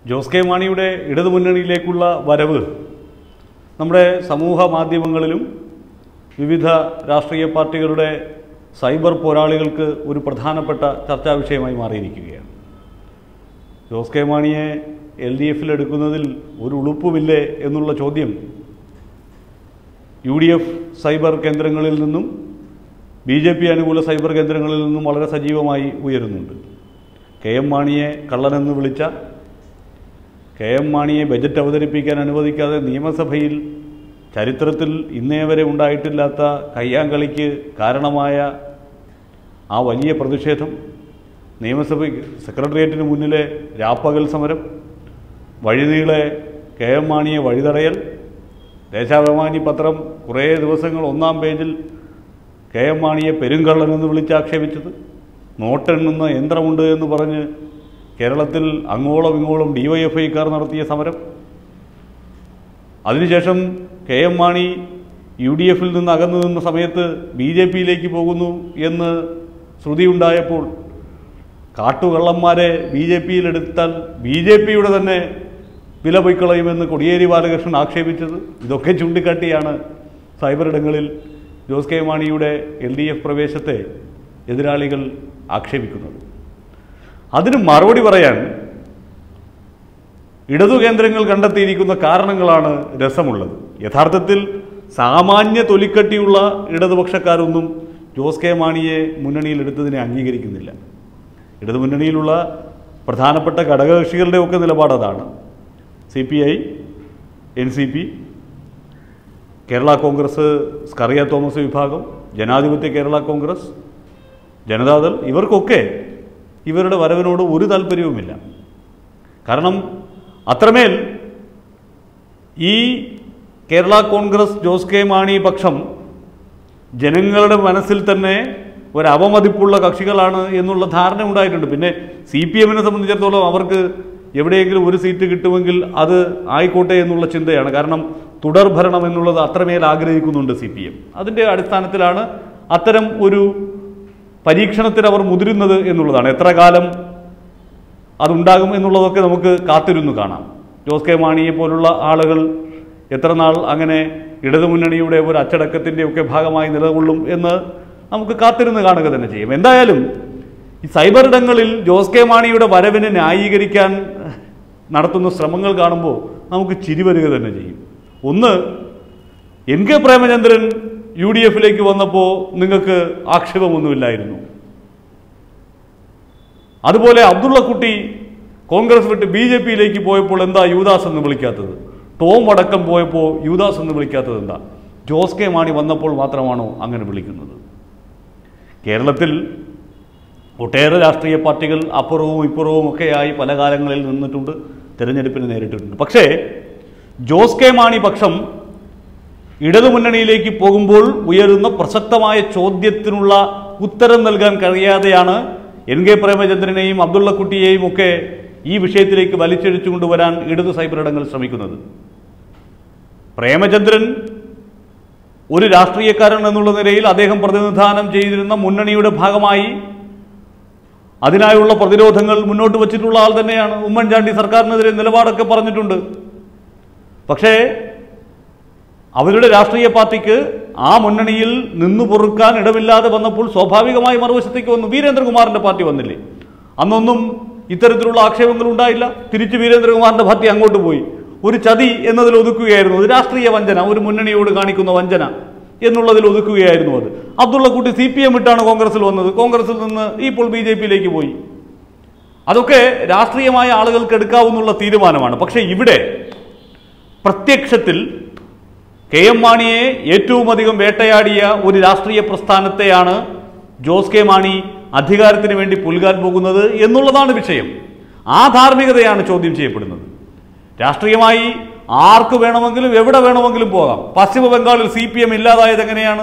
Jose K മാണിയുടെ ഇടതുമുന്നണിയിലേക്കുള്ള വരവ് നമ്മുടെ സമൂഹ മാധ്യമങ്ങളിലും വിവിധ രാഷ്ട്രീയ പാർട്ടികളുടെ സൈബർ പോരാളികൾക്ക് ഒരു പ്രധാനപ്പെട്ട ചർച്ചാ വിഷയമായി മാറിയിരിക്കുകയാണ്. ജോസ് കെ മാണിയെ LDF എടുക്കുന്നതിൽ ഒരു ഉളുപ്പുമില്ലേ എന്നുള്ള ചോദ്യം UDF സൈബർ കേന്ദ്രങ്ങളിൽ നിന്നും BJP അനുകൂല സൈബർ കേന്ദ്രങ്ങളിൽ നിന്നും വളരെ സജീവമായി ഉയരുന്നുണ്ട്. KM മാണിയെ കള്ളനെന്ന് വിളിച്ച, KM മാണിയെ ബജറ്റ് അവതരിപ്പിക്കാൻ അനുവദിക്കാതെ നിയമസഭയിൽ ചരിത്രത്തിൽ ഇന്നേ വരെ ഉണ്ടായിട്ടില്ലാത്ത കയ്യാങ്കളിക്ക് കാരണമായ ആ വലിയ പ്രതിഷേധം, നിയമസഭ സെക്രട്ടേറിയറ്റിന് മുന്നിലെ രാപ്പകൽ സമരം, വഴിനീളെ KM മാണിയെ വഴിതടയൽ, ദേശാഭിമാനി പത്രം കുറേ ദിവസങ്ങൾ ഒന്നാം പേജിൽ KM മാണിയെ പെരുങ്കള്ളനെന്ന് വിളിച്ചാക്ഷേപിച്ചത്, നോട്ടെണ്ണുന്ന യന്ത്രമുണ്ട് എന്ന് പറഞ്ഞ് കേരളത്തിൽ അങ്ങോളം ഇങ്ങോളം DYFIക്കാർ നടത്തിയ സമരം, അതിനുശേഷം KM മാണി UDFിൽ നിന്ന് അകന്നു നിന്ന സമയത്ത് BJPയിലേക്ക് പോകുന്നു എന്ന് ശ്രുതിയുണ്ടായപ്പോൾ കാട്ടുകള്ളന്മാരെ BJPയിലെടുത്താൽ BJPയുടെ തന്നെ വില പൊയ്ക്കളയുമെന്ന് കോടിയേരി ബാലകൃഷ്ണൻ ആക്ഷേപിച്ചത്, ഇതൊക്കെ ചൂണ്ടിക്കാട്ടിയാണ് സൈബറിടങ്ങളിൽ ജോസ് കെ മാണിയുടെ LDF പ്രവേശത്തെ എതിരാളികൾ ആക്ഷേപിക്കുന്നത്. അതിന് മറുപടി പറയാൻ ഇടതു കേന്ദ്രങ്ങൾ കണ്ടെത്തിയിരിക്കുന്ന കാരണങ്ങളാണ് രസമുള്ളത്. യഥാർത്ഥത്തിൽ സാമാന്യ തൊലിക്കട്ടിയുള്ള ഇടതുപക്ഷക്കാരൊന്നും ജോസ് കെ മാണിയെ മുന്നണിയിലെടുത്തതിനെ അംഗീകരിക്കുന്നില്ല. ഇടതുമുന്നണിയിലുള്ള പ്രധാനപ്പെട്ട ഘടകകക്ഷികളുടെ ഒക്കെ നിലപാട് അതാണ്. CPI, NCP, കേരള കോൺഗ്രസ് സ്കറിയ തോമസ് വിഭാഗം, ജനാധിപത്യ കേരള കോൺഗ്രസ്, ജനതാദൾ, ഇവർക്കൊക്കെ ഇവരുടെ വരവിനോട് ഒരു താല്പര്യവുമില്ല. കാരണം അത്രമേൽ ഈ കേരള കോൺഗ്രസ് ജോസ് കെ മാണി പക്ഷം ജനങ്ങളുടെ മനസ്സിൽ തന്നെ ഒരു അപമതിപ്പുള്ള കക്ഷികളാണ് എന്നുള്ള ധാരണ ഉണ്ടായിട്ടുണ്ട്. പിന്നെ CPMനെ സംബന്ധിച്ചിടത്തോളം അവർക്ക് എവിടെയെങ്കിലും ഒരു സീറ്റ് കിട്ടുമെങ്കിൽ അത് ആയിക്കോട്ടെ എന്നുള്ള ചിന്തയാണ്. കാരണം തുടർ ഭരണം എന്നുള്ളത് അത്രമേൽ ആഗ്രഹിക്കുന്നുണ്ട് CPM. അതിൻ്റെ അടിസ്ഥാനത്തിലാണ് അത്തരം ഒരു പരീക്ഷണത്തിന് അവർ മുതിരുന്നത് എന്നുള്ളതാണ്. എത്ര കാലം അതുണ്ടാകും എന്നുള്ളതൊക്കെ നമുക്ക് കാത്തിരുന്നു കാണാം. ജോസ് കെ മാണിയെ പോലുള്ള ആളുകൾ എത്ര നാൾ അങ്ങനെ ഇടതുമുന്നണിയുടെ ഒരു അച്ചടക്കത്തിൻ്റെയൊക്കെ ഭാഗമായി നിലകൊള്ളും എന്ന് നമുക്ക് കാത്തിരുന്ന് കാണുക തന്നെ ചെയ്യും. എന്തായാലും ഈ സൈബറിടങ്ങളിൽ ജോസ് കെ മാണിയുടെ വരവിനെ ന്യായീകരിക്കാൻ നടത്തുന്ന ശ്രമങ്ങൾ കാണുമ്പോൾ നമുക്ക് ചിരി വരിക തന്നെ ചെയ്യും. ഒന്ന്, NK പ്രേമചന്ദ്രൻ UDFിലേക്ക് വന്നപ്പോൾ നിങ്ങൾക്ക് ആക്ഷേപമൊന്നുമില്ലായിരുന്നു. അതുപോലെ അബ്ദുള്ളക്കുട്ടി കോൺഗ്രസ് വിട്ട് BJPയിലേക്ക് പോയപ്പോൾ എന്താ യൂദാസ് എന്ന് വിളിക്കാത്തത്? ടോം അടക്കം പോയപ്പോൾ യൂദാസ് എന്ന് വിളിക്കാത്തത് എന്താ? ജോസ് കെ മാണി വന്നപ്പോൾ മാത്രമാണോ അങ്ങനെ വിളിക്കുന്നത്? കേരളത്തിൽ ഒട്ടേറെ രാഷ്ട്രീയ പാർട്ടികൾ അപ്പുറവും ഇപ്പുറവും ഒക്കെയായി പല കാലങ്ങളിൽ നിന്നിട്ടുണ്ട്, തിരഞ്ഞെടുപ്പിന് നേരിട്ടിട്ടുണ്ട്. പക്ഷേ ജോസ് കെ മാണി പക്ഷം ഇടതുമുന്നണിയിലേക്ക് പോകുമ്പോൾ ഉയരുന്ന പ്രസക്തമായ ചോദ്യത്തിനുള്ള ഉത്തരം നൽകാൻ കഴിയാതെയാണ് NK പ്രേമചന്ദ്രനെയും അബ്ദുള്ളക്കുട്ടിയെയും ഒക്കെ ഈ വിഷയത്തിലേക്ക് വലിച്ചഴിച്ചു കൊണ്ടുവരാൻ ഇടതു സൈബറിടങ്ങൾ ശ്രമിക്കുന്നത്. പ്രേമചന്ദ്രൻ ഒരു രാഷ്ട്രീയക്കാരൻ എന്നുള്ള നിലയിൽ അദ്ദേഹം പ്രതിനിധാനം ചെയ്തിരുന്ന മുന്നണിയുടെ ഭാഗമായി അതിനായുള്ള പ്രതിരോധങ്ങൾ മുന്നോട്ട് വച്ചിട്ടുള്ള ആൾ തന്നെയാണ്. ഉമ്മൻചാണ്ടി സർക്കാരിനെതിരെ നിലപാടൊക്കെ പറഞ്ഞിട്ടുണ്ട്. പക്ഷേ അവരുടെ രാഷ്ട്രീയ പാർട്ടിക്ക് ആ മുന്നണിയിൽ നിന്നു പൊറുക്കാൻ ഇടമില്ലാതെ വന്നപ്പോൾ സ്വാഭാവികമായി മറുവശത്തേക്ക് വന്നു. വീരേന്ദ്രകുമാറിൻ്റെ പാർട്ടി വന്നില്ലേ? അന്നൊന്നും ഇത്തരത്തിലുള്ള ആക്ഷേപങ്ങൾ ഉണ്ടായില്ല. തിരിച്ച് വീരേന്ദ്രകുമാറിൻ്റെ പാർട്ടി അങ്ങോട്ട് പോയി. ഒരു ചതി എന്നതിൽ ഒതുക്കുകയായിരുന്നു. അത് രാഷ്ട്രീയ വഞ്ചന, ഒരു മുന്നണിയോട് കാണിക്കുന്ന വഞ്ചന എന്നുള്ളതിൽ ഒതുക്കുകയായിരുന്നു അത്. അബ്ദുള്ളക്കുട്ടി CPM വിട്ടാണ് കോൺഗ്രസിൽ വന്നത്. കോൺഗ്രസിൽ നിന്ന് ഇപ്പോൾ BJPയിലേക്ക് പോയി. അതൊക്കെ രാഷ്ട്രീയമായ ആളുകൾക്ക് എടുക്കാവുന്ന തീരുമാനമാണ്. പക്ഷേ ഇവിടെ പ്രത്യക്ഷത്തിൽ KM മാണിയെ ഏറ്റവും അധികം വേട്ടയാടിയ ഒരു രാഷ്ട്രീയ പ്രസ്ഥാനത്തെയാണ് ജോസ് കെ മാണി അധികാരത്തിന് വേണ്ടി പുൽകാൻ പോകുന്നത് എന്നുള്ളതാണ് വിഷയം. ആ ധാർമ്മികതയാണ് ചോദ്യം ചെയ്യപ്പെടുന്നത്. രാഷ്ട്രീയമായി ആർക്ക് വേണമെങ്കിലും എവിടെ വേണമെങ്കിലും പോകാം. പശ്ചിമ ബംഗാളിൽ CPM ഇല്ലാതായത് എങ്ങനെയാണ്?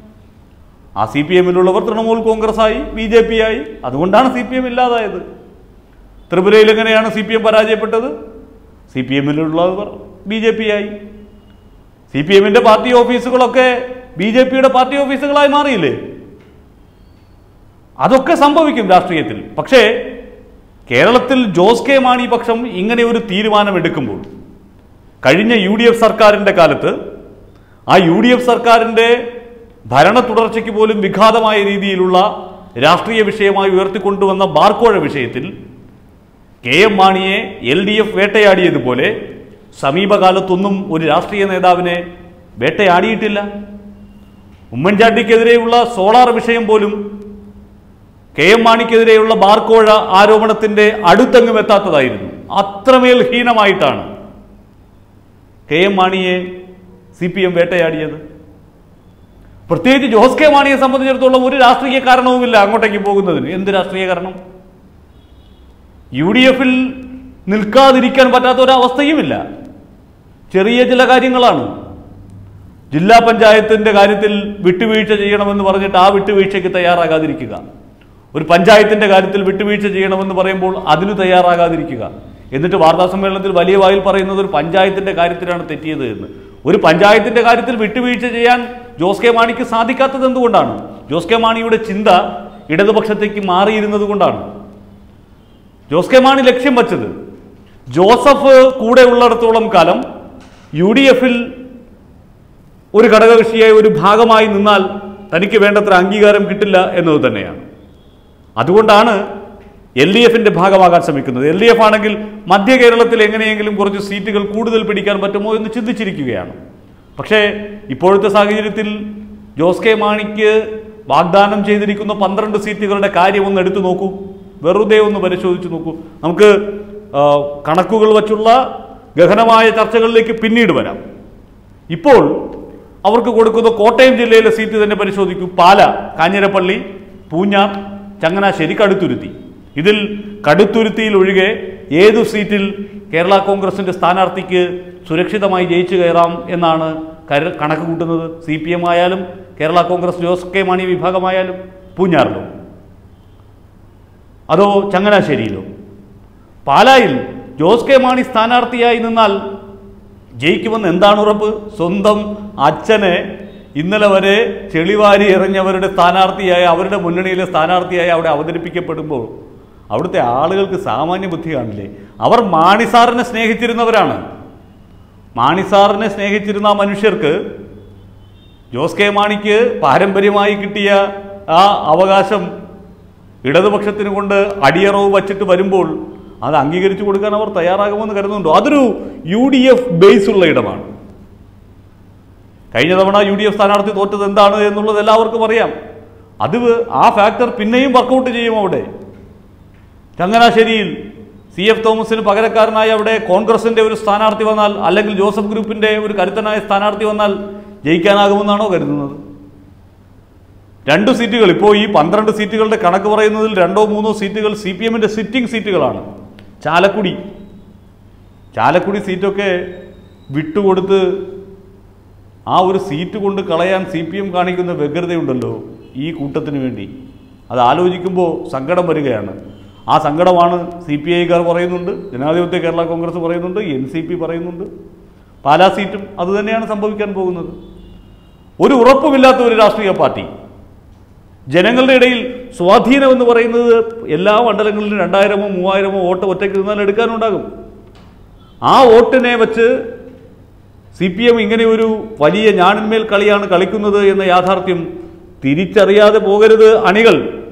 ആ CPMിലുള്ളവർ തൃണമൂൽ കോൺഗ്രസ്സായി, BJPയായി. അതുകൊണ്ടാണ് CPM ഇല്ലാതായത്. ത്രിപുരയിൽ എങ്ങനെയാണ് CPM പരാജയപ്പെട്ടത്? CPMിലുള്ളവർ BJPയായി. CPMന്റെ പാർട്ടി ഓഫീസുകളൊക്കെ BJPയുടെ പാർട്ടി ഓഫീസുകളായി മാറിയില്ലേ? അതൊക്കെ സംഭവിക്കും രാഷ്ട്രീയത്തിൽ. പക്ഷേ കേരളത്തിൽ ജോസ് കെ മാണി പക്ഷം ഇങ്ങനെ ഒരു തീരുമാനമെടുക്കുമ്പോൾ കഴിഞ്ഞ UDF സർക്കാരിൻ്റെ കാലത്ത് ആ UDF സർക്കാരിൻ്റെ ഭരണ തുടർച്ചയ്ക്ക് പോലും വിഘാതമായ രീതിയിലുള്ള രാഷ്ട്രീയ വിഷയമായി ഉയർത്തിക്കൊണ്ടുവന്ന ബാർക്കോഴ വിഷയത്തിൽ KM മാണിയെ LDF വേട്ടയാടിയതുപോലെ സമീപകാലത്തൊന്നും ഒരു രാഷ്ട്രീയ നേതാവിനെ വേട്ടയാടിയിട്ടില്ല. ഉമ്മൻചാണ്ടിക്കെതിരെയുള്ള സോളാർ വിഷയം പോലും KM മാണിക്കെതിരെയുള്ള ബാർക്കോഴ ആരോപണത്തിൻ്റെ അടുത്തെങ്ങും എത്താത്തതായിരുന്നു. അത്രമേൽ ഹീനമായിട്ടാണ് KM മാണിയെ CPM വേട്ടയാടിയത്. പ്രത്യേകിച്ച് ജോസ് കെ മാണിയെ സംബന്ധിച്ചിടത്തോളം ഒരു രാഷ്ട്രീയ കാരണവുമില്ല അങ്ങോട്ടേക്ക് പോകുന്നതിന്. എന്ത് രാഷ്ട്രീയ കാരണം? UDFൽ നിൽക്കാതിരിക്കാൻ പറ്റാത്ത ഒരവസ്ഥയുമില്ല. ചെറിയ ചില കാര്യങ്ങളാണ്. ജില്ലാ പഞ്ചായത്തിൻ്റെ കാര്യത്തിൽ വിട്ടുവീഴ്ച ചെയ്യണമെന്ന് പറഞ്ഞിട്ട് ആ വിട്ടുവീഴ്ചയ്ക്ക് തയ്യാറാകാതിരിക്കുക, ഒരു പഞ്ചായത്തിൻ്റെ കാര്യത്തിൽ വിട്ടുവീഴ്ച ചെയ്യണമെന്ന് പറയുമ്പോൾ അതിന് തയ്യാറാകാതിരിക്കുക, എന്നിട്ട് വാർത്താസമ്മേളനത്തിൽ വലിയ വായിൽ പറയുന്നത് ഒരു പഞ്ചായത്തിൻ്റെ കാര്യത്തിലാണ് തെറ്റിയത് എന്ന്. ഒരു പഞ്ചായത്തിൻ്റെ കാര്യത്തിൽ വിട്ടുവീഴ്ച ചെയ്യാൻ ജോസ് കെ മാണിക്ക് സാധിക്കാത്തത് എന്തുകൊണ്ടാണ്? ജോസ് കെ മാണിയുടെ ചിന്ത ഇടതുപക്ഷത്തേക്ക് മാറിയിരുന്നത് കൊണ്ടാണ്. ജോസ് കെ മാണി ലക്ഷ്യം വച്ചത് ജോസഫ് കൂടെ ഉള്ളിടത്തോളം കാലം UDFൽ ഒരു ഘടകകക്ഷിയായി ഒരു ഭാഗമായി നിന്നാൽ തനിക്ക് വേണ്ടത്ര അംഗീകാരം കിട്ടില്ല എന്നത് തന്നെയാണ്. അതുകൊണ്ടാണ് LDFിൻ്റെ ഭാഗമാകാൻ ശ്രമിക്കുന്നത്. LDF ആണെങ്കിൽ മധ്യ കേരളത്തിൽ എങ്ങനെയെങ്കിലും കുറച്ച് സീറ്റുകൾ കൂടുതൽ പിടിക്കാൻ പറ്റുമോ എന്ന് ചിന്തിച്ചിരിക്കുകയാണ്. പക്ഷേ ഇപ്പോഴത്തെ സാഹചര്യത്തിൽ ജോസ് കെ മാണിക്ക് വാഗ്ദാനം ചെയ്തിരിക്കുന്ന 12 സീറ്റുകളുടെ കാര്യം ഒന്ന് എടുത്തു നോക്കൂ, വെറുതെ ഒന്ന് പരിശോധിച്ച് നോക്കൂ. നമുക്ക് കണക്കുകൾ വച്ചുള്ള ഗഹനമായ ചർച്ചകളിലേക്ക് പിന്നീട് വരാം. ഇപ്പോൾ അവർക്ക് കൊടുക്കുന്ന കോട്ടയം ജില്ലയിലെ സീറ്റ് തന്നെ പരിശോധിക്കൂ. പാല, കാഞ്ഞിരപ്പള്ളി, പൂഞ്ഞാർ, ചങ്ങനാശ്ശേരി, കടുത്തുരുത്തി. ഇതിൽ കടുത്തുരുത്തിയിൽ ഒഴികെ ഏതു സീറ്റിൽ കേരള കോൺഗ്രസിൻ്റെ സ്ഥാനാർത്ഥിക്ക് സുരക്ഷിതമായി ജയിച്ചു കയറാം എന്നാണ് കണക്ക് കൂട്ടുന്നത്? CPM ആയാലും കേരള കോൺഗ്രസ് ജോസ് കെ മാണി വിഭാഗമായാലും പൂഞ്ഞാറിലോ അതോ ചങ്ങനാശ്ശേരിയിലോ? പാലായിൽ ജോസ് കെ മാണി സ്ഥാനാർത്ഥിയായി നിന്നാൽ ജയിക്കുമെന്ന് എന്താണ് ഉറപ്പ്? സ്വന്തം അച്ഛനെ ഇന്നലെ വരെ ചെളിവാരി എറിഞ്ഞവരുടെ സ്ഥാനാർത്ഥിയായ, അവരുടെ മുന്നണിയിലെ സ്ഥാനാർത്ഥിയായി അവിടെ അവതരിപ്പിക്കപ്പെടുമ്പോൾ അവിടുത്തെ ആളുകൾക്ക് സാമാന്യ ബുദ്ധി കാണില്ലേ? അവർ മാണിസാറിനെ സ്നേഹിച്ചിരുന്നവരാണ്. മാണിസാറിനെ സ്നേഹിച്ചിരുന്ന ആ മനുഷ്യർക്ക് ജോസ് കെ മാണിക്ക് പാരമ്പര്യമായി കിട്ടിയ ആ അവകാശം ഇടതുപക്ഷത്തിന് കൊണ്ട് അടിയറവ് വച്ചിട്ട് വരുമ്പോൾ അത് അംഗീകരിച്ചു കൊടുക്കാൻ അവർ തയ്യാറാകുമെന്ന് കരുതുന്നുണ്ടോ? അതൊരു UDF ബേസ് ഉള്ള ഇടമാണ്. കഴിഞ്ഞ തവണ UDF സ്ഥാനാർത്ഥി തോറ്റത് എന്താണ് എന്നുള്ളത് എല്ലാവർക്കും അറിയാം. അത് ആ ഫാക്ടർ പിന്നെയും വർക്കൗട്ട് ചെയ്യും. അവിടെ ചങ്ങനാശ്ശേരിയിൽ CF തോമസിന് പകരക്കാരനായി അവിടെ കോൺഗ്രസിൻ്റെ ഒരു സ്ഥാനാർത്ഥി വന്നാൽ, അല്ലെങ്കിൽ ജോസഫ് ഗ്രൂപ്പിൻ്റെ ഒരു കരുത്തനായ സ്ഥാനാർത്ഥി വന്നാൽ ജയിക്കാനാകുമെന്നാണോ കരുതുന്നത്? 2 സീറ്റുകൾ, ഇപ്പോൾ ഈ 12 സീറ്റുകളുടെ കണക്ക് പറയുന്നതിൽ 2 or 3 സീറ്റുകൾ CPMൻ്റെ സിറ്റിംഗ് സീറ്റുകളാണ്. ചാലക്കുടി സീറ്റൊക്കെ വിട്ടുകൊടുത്ത് ആ ഒരു സീറ്റ് കൊണ്ട് കളയാൻ CPM കാണിക്കുന്ന വ്യഗ്രതയുണ്ടല്ലോ ഈ കൂട്ടത്തിന് വേണ്ടി. അത് ആലോചിക്കുമ്പോൾ സങ്കടം വരികയാണ്. ആ സങ്കടമാണ് CPIക്കാർ പറയുന്നുണ്ട്, ജനാധിപത്യ കേരള കോൺഗ്രസ് പറയുന്നുണ്ട്, NCP പറയുന്നുണ്ട്. പാലാ സീറ്റും അതുതന്നെയാണ് സംഭവിക്കാൻ പോകുന്നത്. ഒരു ഉറപ്പുമില്ലാത്ത ഒരു രാഷ്ട്രീയ പാർട്ടി, ജനങ്ങളുടെ ഇടയിൽ സ്വാധീനം എന്ന് പറയുന്നത് എല്ലാ മണ്ഡലങ്ങളിലും 2000-ഓ 3000-ഓ വോട്ട് ഒറ്റയ്ക്ക് നിന്നാൽ എടുക്കാനുണ്ടാകും. ആ വോട്ടിനെ വെച്ച് CPM ഇങ്ങനെ ഒരു വലിയ ഞാണിന്മേൽ കളിയാണ് കളിക്കുന്നത് എന്ന യാഥാർത്ഥ്യം തിരിച്ചറിയാതെ പോകരുത് അണികൾ.